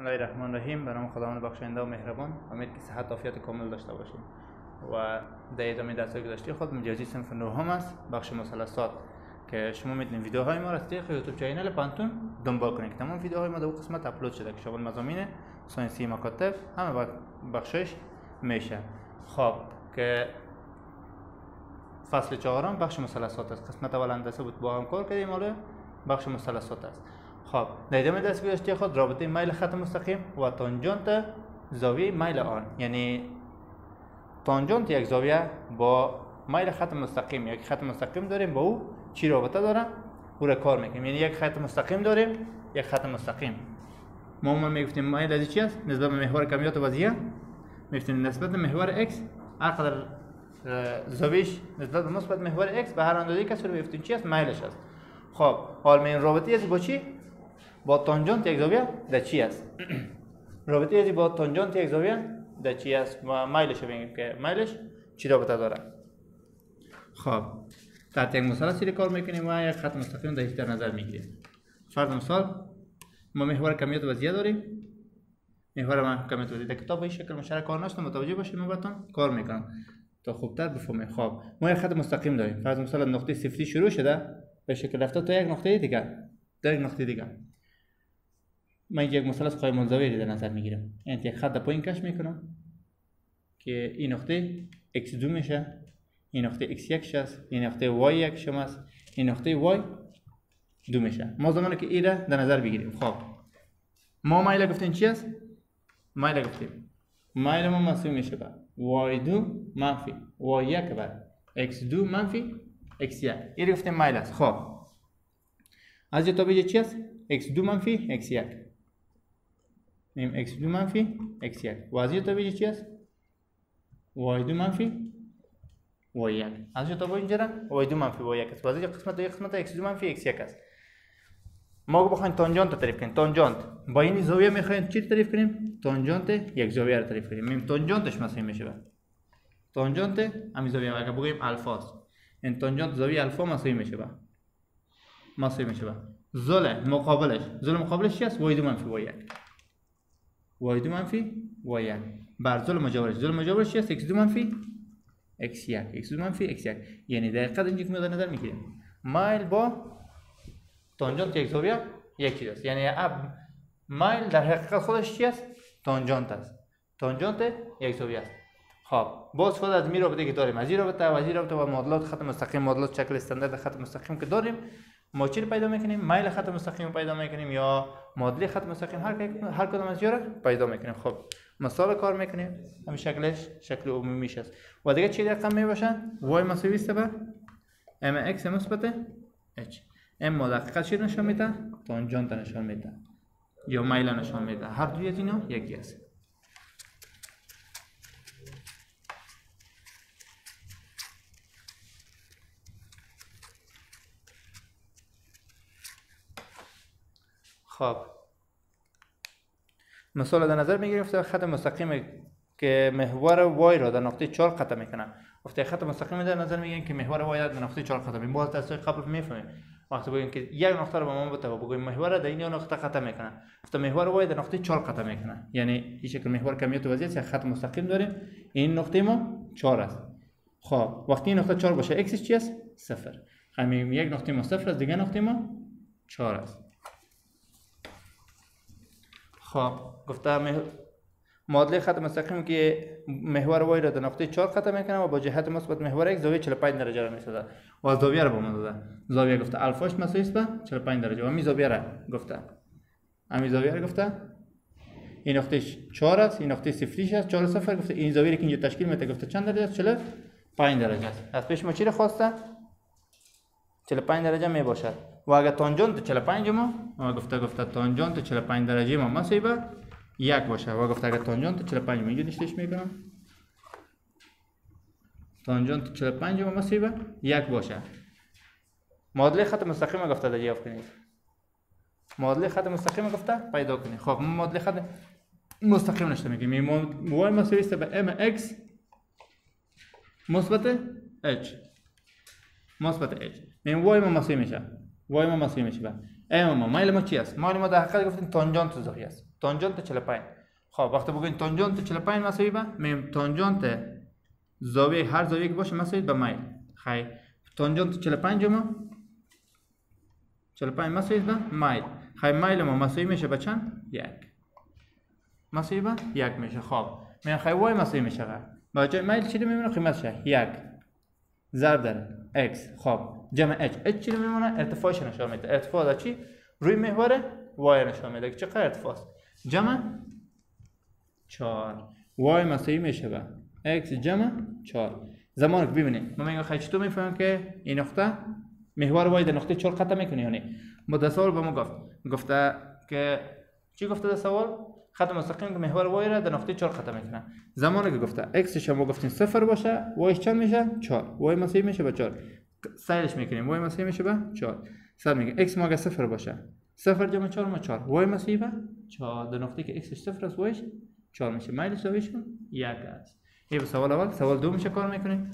الله الرحمن الرحیم. به نام خداوند بخشنده و مهربان. امید که صحت و عافیت کامل داشته باشیم. و در ادامه درس‌های گذشته خود مجازی صنف نهم است، بخش مثلثات که شما میتونید ویدیوهای ما را از طریق یوتیوب چینل پانتون دنبال کنید. تمام ویدیوهای ما در اون قسمت اپلود شده که شامل مضامین ساینسی مکاتب همه بخشش میشه. خب که فصل چهارم بخش مثلثات است. قسمت اول هندسه بود، با هم کار کردیم، حالا بخش مثلثات است. خب در ادامه درس گذشته خود رابطه میل خط مستقیم و تانجانت زاویه میل آن، یعنی تانجانت یک زاویه با میل خط مستقیم، یک خط مستقیم داریم با او چی رابطه داره او را کار میکنیم. یعنی یک خط مستقیم داریم، یک خط مستقیم ما میگفتیم میل از چی است؟ نسبت به محور کمیت وضعیه میگفتیم نسبت به محور x هر قدر زاویه‌اش نسبت به مثبت محور x به هر اندازه‌ای که رو میگفتیم چی است؟ میلش است. خب حال این رابطه از با چی؟ با تانجانت یک زاویه در چی است؟ رابطه از با تانجانت یک زاویه در چی است؟ و میلش ببینیم که میلش چی رابطه داره. خب تحت یک مثلثی کار میکنیم و یک خط مستقیم در نظر میگیریم. فرض مثال ما محور کمیت وضعیه داریم. محور کمیت وضعیه در کتاب به این شکل مشترک کار نشده، متوجه باشید من براتون کار میکنم تا خوبتر بفهمید. خب ما یک خط مستقیم داریم. فرض مثال نقطه صفری شروع شده به شکل رفته تا یک نقطه دیگه، در یک نقطه دیگه من یک مثلث قائم الزاویه در نظر میگیرم. یعنی یک خط پایین کش میکنم که این نقطه x2 میشه، این نقطه x1 است، این نقطه y1 است، این نقطه y2 میشه. ما زمانی که این را در نظر بگیریم. خب ما میل گفتیم چی است؟ میل گفتیم میل ما مساوی میشه به y2 منفی y1 بر x2 منفی x1. این رو گفتیم میل است. خب از این تا چی است؟ x2 منفی x1 میم x2 منفی x1 و از این تا چی است؟ y2 منفی y1. از این تا اینجا y2 منفی y1 است. و از این قسمت x2 منفی x1 است. ما بخوایم تانجانت تعریف کنیم. تانجانت با این زاویه میخوایم چی تعریف کنیم؟ تانجانت یک زاویه رو تعریف کنیم. میم تانجانتش مساوی میشه تانجانت همین زاویه اگه بگیم الفا است، این تانجانت زاویه الفا مساوی میشه زل مقابلش چی است؟ y2 منفی y1 بر زل مجاورش چی است؟ x2 منفی x1 یعنی دقیقاً اینجا که نظر میگیریم میل با تانجانت یک زاویه یکی است. یعنی میل در حقیقت خودش چی است؟ تانجانت است. تانجانت یک زاویه است. خب باز خود از می رابطه که داریم، از این رابطه و معادلات خط مستقیم، معادلات شکل استاندارد خط مستقیم که داریم، ما چی پیدا میکنیم؟ میل خط مستقیم پیدا میکنیم یا معادله خط مستقیم، هر کدام از اینا رو پیدا میکنیم. خب مثال کار میکنیم، همین شکلش شکل عمومی است. و دیگه چی رقم میباشن؟ y مساوی است به mx مثبت h. اما دقیقاً چی نشون میده؟ تانجانت نشون میده یا میل نشون میده. هر دوی از اینا یکی است. خب مثال در نظر میگیریم خط مستقیم که محور y را در نقطه 4 قطع میکنه. وقتی خط مستقیم در نظر میگیریم که محور y را در نقطه 4 قطع میکنه، باز درس قبل میفهمیم. وقتی بگیم که یک نقطه رو با ما بده و بگیم محور را در این نقطه قطع میکنه، وقتی محور y در نقطه 4 قطع میکنه، یعنی این شکل محور کمیت وضعیت یک خط مستقیم داریم. این نقطه ما 4 است. خب وقتی این نقطه 4 باشه x چی است؟ 0. همین یک نقطه ما 0 است، دیگه نقطه ما 4 است. خب گفتم معادله خط مستقیم که محور y را در نقطه 4 قطع میکنه و با جهت مثبت محور x زاویه 45 درجه را میسازه. و زاویه را به ما داده. زاویه گفته الفاش مساوی است به 45 درجه. و همین زاویه را گفته این نقطه 4 است، این نقطه صفری است، 4 0 گفته این زاویه که اینجا تشکیل میده گفته چند درجه است؟ 45 درجه است. از پیش ما چی را خواسته؟ 45 درجه می باشد. و اگر تانجانت 45 ما گفته تانجانت 45 درجه ما مساوی به 1 باشه. و گفته اگر تانجانت 45 ما اینجا نشونش میکنم، تانجانت 45 ما مساوی به 1 باشه. معادله خط مستقیم گفته دریافت کنید. معادله خط مستقیم گفته پیدا کنید. خب ما معادله خط مستقیم نشته میگیم y مساوی است به mx مثبت h. این y ما مساوی میشه به m ما میل ما چی است؟ میل ما در حقیقت گفتیم تانجانت زاویه است. تانجانت 45. خب وقتی بگوین تانجانت 45 مساوی به میم تانجانت زاویه هر زاویه که باشه مساوی به میل. خیلی تانجانت 45 ما 45 مساوی به میل. خیلی میل ما مساوی میشه به چند؟ 1. مساوی به 1 میشه. خب میان خیلی وای مساوی میشه. با جای میل چی میمونه؟ قیمتش 1 ضرب در x. خب جمع h چی میمونه؟ ارتفاعش نشون میده. ارتفاع از چی؟ روی محور y نشون میده که چقدر ارتفاع است. جمع 4 y مساوی میشه به x جمع 4. زمانی که ببینید ما میگم خیلی چطور میفهمم که این نقطه محور y در نقطه 4 قطع میکنه یا نه. ما در سوال به ما گفته که چی گفته در سوال؟ خط مستقیم که محور y را در نقطه 4 قطع میکنه. زمانی که گفته x شما گفتین 0 باشه y چند میشه؟ 4. y مساوی میشه به 4. سایلش میکنیم y مساوی میشه به 4. سر میگه x ما اگه 0 باشه 0 جمع 4 ما 4 y مساوی به 4. در نقطه که x 0 است y 4 میشه. میل زاویه‌شون 1 است. این به سوال اول. سوال دوم چه کار میکنیم؟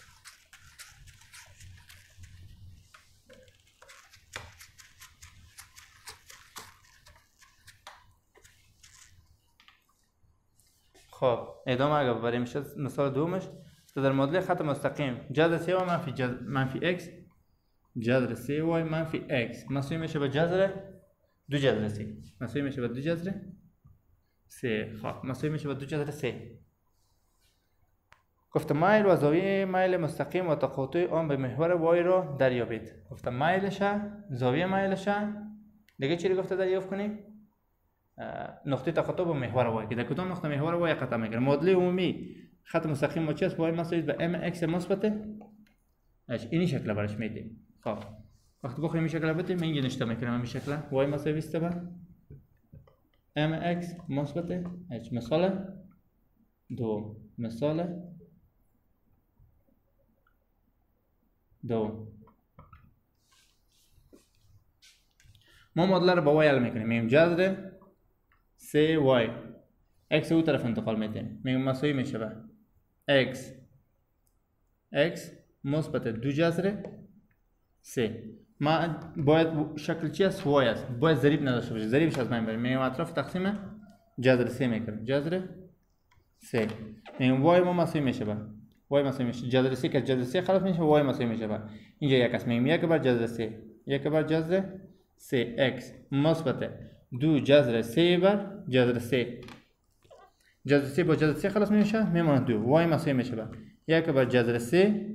خب ادامه اگه ببریم میشه مثال دومش در معادله خط مستقیم جذر 3 و منفی x جذر 3 y منفی x مساوی میشه به جذر 2 جذر 3. مساوی میشه به 2 جذر 3. خب مساوی میشه به 2 جذر 3. گفته میل و زاویه میل مستقیم و تقاطع آن به محور y را دریابید. گفته میلش زاویه میلش دیگه چی گفته دریافت کنیم؟ نقطه تقاطع با محور y که در کدام نقطه محور y قطع میکنه. معادله عمومی خط مستقیم ما چی است؟ y مساوی به mx مثبت این شکل برش میدیم. خب وقتی بخوایم این شکل بدیم من اینجا نشته میکنم این شکل y مساوی است به mx مثبت h. مثال دوم. مثال دوم ما معادله رو با y حل میکنیم. میگیم جذر 3y x او طرف انتقال میدیم. میگیم مساوی میشه به x مثبت 2 جذر 3. ما باید شکل چی است؟ y است. باید ضریب نداشته باشه. ضریبش از بین بریم. میگیم اطراف تقسیم جذر 3 میکنیم. جذر 3 میگیم y ما مساوی میشه به y مساوی میشه جذر 3 که جذر 3 خلاص میشه y مساوی میشه به اینجا 1 است. میگیم 1 بر جذر 3 1 بر جذر 3 x مثبت 2 جذر 3 بر جذر 3. جذر 3 با جذر 3 خلاص میشه میمونه 2. y مساوی میشه به 1 بر جذر 3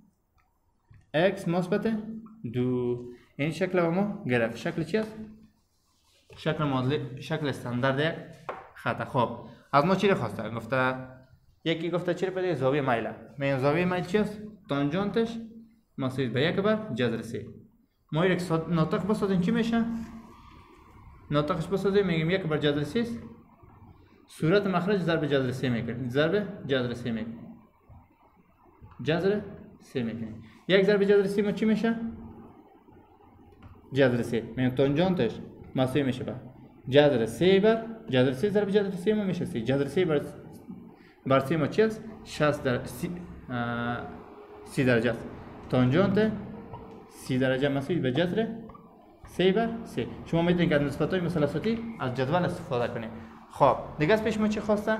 x مثبت 2. این شکل ما گرفت. شکل چی است؟ شکل معادله شکل استاندارد یک خط. خب از ما چی خواسته؟ گفته یکی گفته چی بده؟ زاویه میل. میگم زاویه میل چی است؟ تانجانتش مساوی به 1 بر جذر 3. ما یک ناطق بسازیم چی میشه؟ ناطقش بسازیم میگیم 1 بر جذر 3 است. صورت مخرج ضرب جذر 3 میکنیم. ضرب جذر 3 میکنیم. جذر 3 میکنیم. 1 ضرب جذر 3 ما چی میشه؟ جذر 3. میگم تانجانتش مساوی میشه به جذر 3 بر جذر 3 ضرب جذر 3 ما میشه 3. جذر 3 بر 3 ما چی است؟ 60 در 30 درجه است. تانجانت 30 درجه مساوی به جذر 3 بر 3. شما میتونید که از نسبت‌های مثلثاتی از جدول استفاده کنید. خب دیگه از پیش ما چی خواسته؟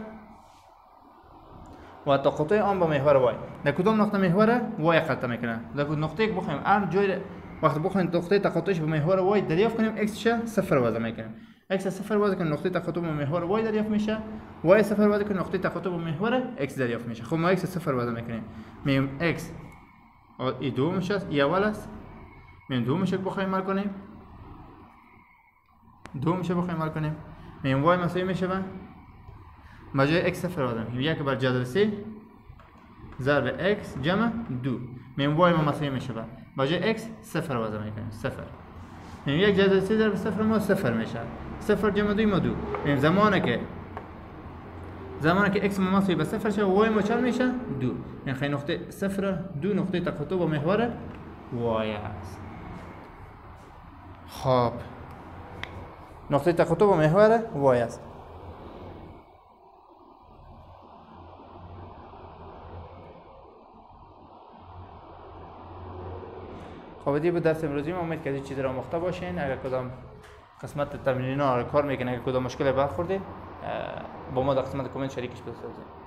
و تقاطع آن با محور y. در کدام نقطه محور y قطع میکنه؟ در کدام نقطه که بخوایم هر جای وقتی بخوایم نقطه تقاطعش با محور y دریافت کنیم x ش 0 وضع میکنیم. x 0 وضع کنیم نقطه تقاطع با محور y دریافت میشه. y 0 وضع کنیم نقطه تقاطع با محور x دریافت میشه. خب ما x 0 وضع میکنیم. میگیم x این دومش است، این اول است. میگیم دومش رو بخوایم حل کنیم. دومش رو بخوایم حل کنیم. میگیم y مساوی میشه به جای x 0 وضع میکنیم 1 بر جذر 3 ضرب x جمع 2. میگیم y ما مساوی میشه به جای x 0 وضع میکنیم 0. میگیم 1 جذر 3 ضرب 0 ما 0 میشه. 0 جمع 2 ما 2. میگیم زمانی که x ما مساوی به 0 شه y ما چند میشه 2. میگیم خیلی نقطه 0 2 نقطه تقاطع با محور y است. خب نقطه تقاطع با محور y است. خب دیگه به درس امروزی ما امید که چیزی را آموخته باشین. اگر کدام قسمت تمرین ها کار میکنه که کدام مشکل برخوردین با ما در قسمت کامنت شریکش بسازید.